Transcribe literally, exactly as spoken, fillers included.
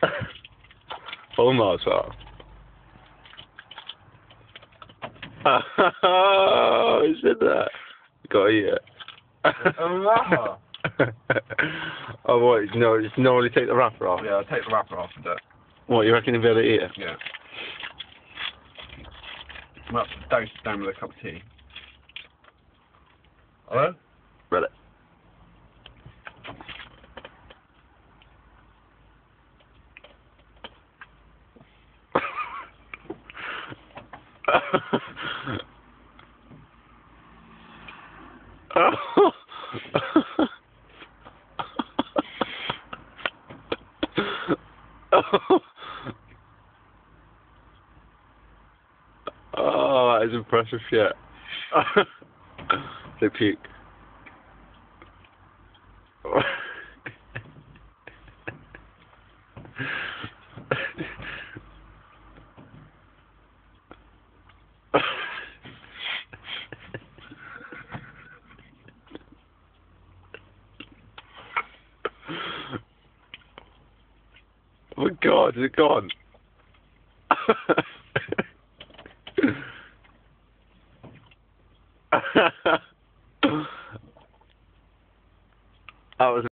Almost well. Oh, is it that? Got it. Oh, oh, what? No, just normally take the wrapper off. yeah, I'll take the wrapper off and do it. What, you reckon you'll be able to eat it? Yeah. I'm up to dose down with a cup of tea. Hello? Read it. Oh, that is impressive shit. They puke. Oh my god, is it gone? That was